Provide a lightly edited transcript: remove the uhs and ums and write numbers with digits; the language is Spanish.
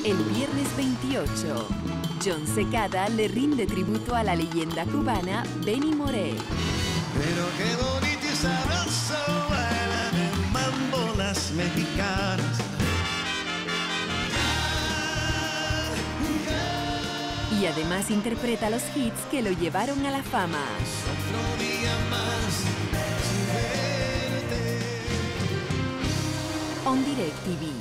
El viernes 28, Jon Secada le rinde tributo a la leyenda cubana Benny Moré. Pero qué bonito y sabroso bailan el mambo las mexicanas. Y además interpreta los hits que lo llevaron a la fama. Otro día más sin verte. On Direct TV.